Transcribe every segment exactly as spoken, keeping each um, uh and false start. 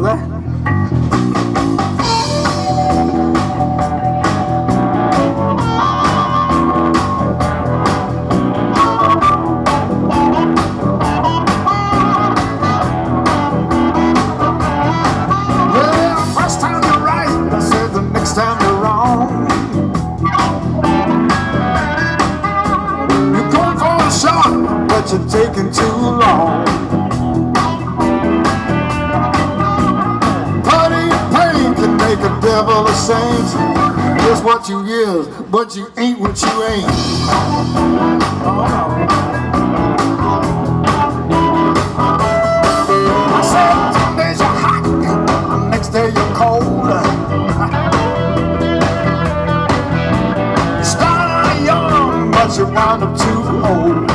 do that. You're taking too long. Putty and pain can make a devil a saint. Just what you is, but you ain't what you ain't. Oh, no. I said some days you're hot, the next day you're cold. You start out young, but you wind up too old.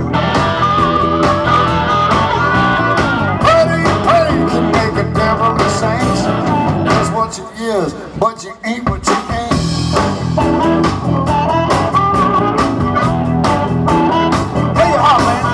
But you ain't what you ain't. Play your heart, man.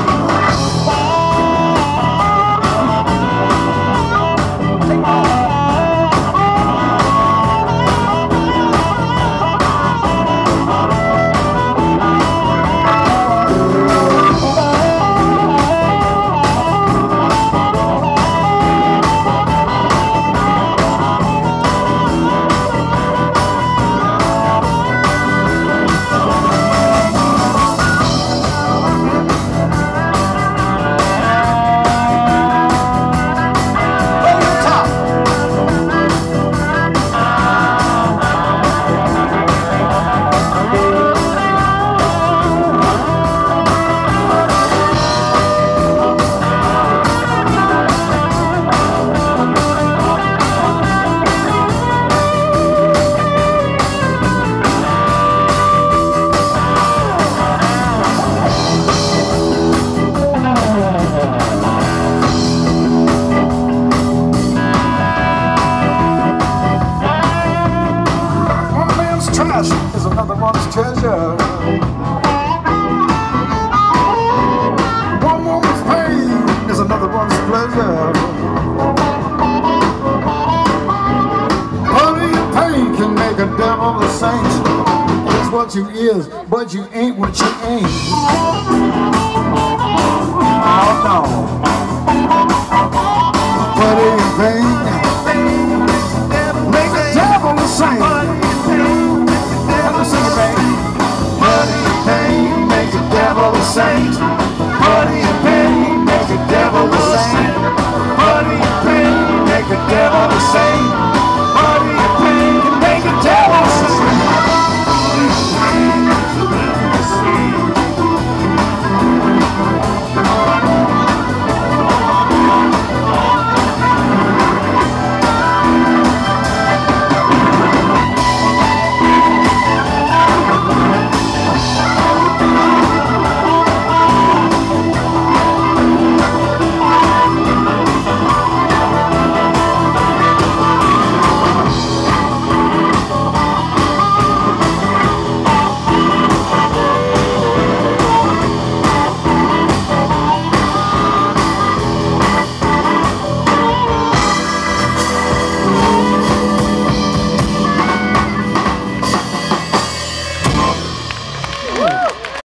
Is another one's treasure. One woman's pain is another one's pleasure. Putty and pain can make a devil a saint. That's what you is, but you ain't what you ain't. Oh no. Putty and pain make a devil a saint. Putty and pain make the devil a saint.